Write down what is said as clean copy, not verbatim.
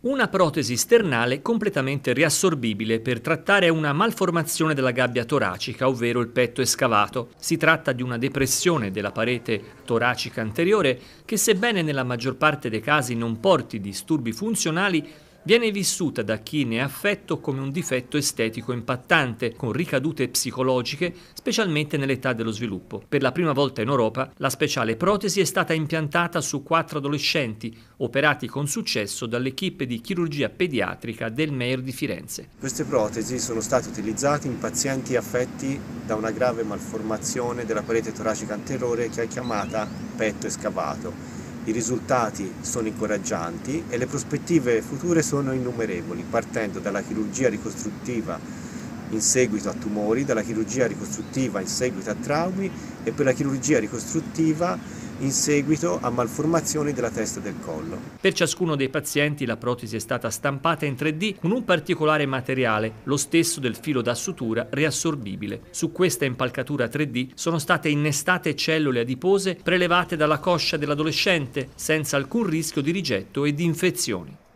Una protesi sternale completamente riassorbibile per trattare una malformazione della gabbia toracica, ovvero il petto escavato. Si tratta di una depressione della parete toracica anteriore che, sebbene nella maggior parte dei casi non porti disturbi funzionali, viene vissuta da chi ne è affetto come un difetto estetico impattante, con ricadute psicologiche, specialmente nell'età dello sviluppo. Per la prima volta in Europa, la speciale protesi è stata impiantata su 4 adolescenti, operati con successo dall'equipe di chirurgia pediatrica del Meir di Firenze. Queste protesi sono state utilizzate in pazienti affetti da una grave malformazione della parete toracica anteriore che è chiamata petto escavato. I risultati sono incoraggianti e le prospettive future sono innumerevoli, partendo dalla chirurgia ricostruttiva in seguito a tumori, dalla chirurgia ricostruttiva in seguito a traumi e per la chirurgia ricostruttiva in seguito a malformazioni della testa e del collo. Per ciascuno dei pazienti la protesi è stata stampata in 3D con un particolare materiale, lo stesso del filo da sutura riassorbibile. Su questa impalcatura 3D sono state innestate cellule adipose prelevate dalla coscia dell'adolescente senza alcun rischio di rigetto e di infezioni.